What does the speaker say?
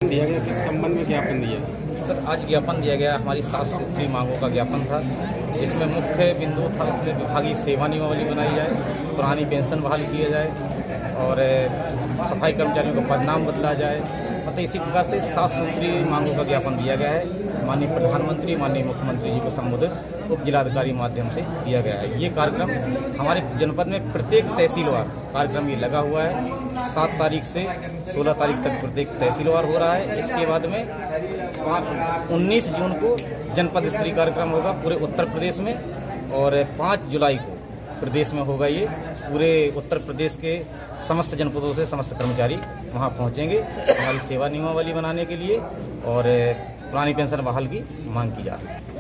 दिया गया, किस संबंध में ज्ञापन दिया? सर, आज ज्ञापन दिया गया हमारी 7 सूत्री मांगों का ज्ञापन था, जिसमें मुख्य बिंदु था उसमें विभागीय सेवा नियमावली बनाई जाए, पुरानी पेंशन बहाल किया जाए और सफाई कर्मचारियों का पदनाम बदला जाए। मतलब इसी प्रकार से 7 सूत्री मांगों का ज्ञापन दिया गया है। माननीय प्रधानमंत्री, माननीय मुख्यमंत्री जी को संबोधित उप जिलाधिकारी माध्यम से दिया गया है। ये कार्यक्रम हमारे जनपद में प्रत्येक तहसीलवार कार्यक्रम ये लगा हुआ है। 7 तारीख से 16 तारीख तक प्रत्येक तहसीलवार हो रहा है। इसके बाद में 19 जून को जनपद स्तरीय कार्यक्रम होगा पूरे उत्तर प्रदेश में और 5 जुलाई को प्रदेश में होगा। ये पूरे उत्तर प्रदेश के समस्त जनपदों से समस्त कर्मचारी वहां पहुंचेंगे हमारी सेवा नियमावली बनाने के लिए और पुरानी पेंशन बहाल की मांग की जा रही है।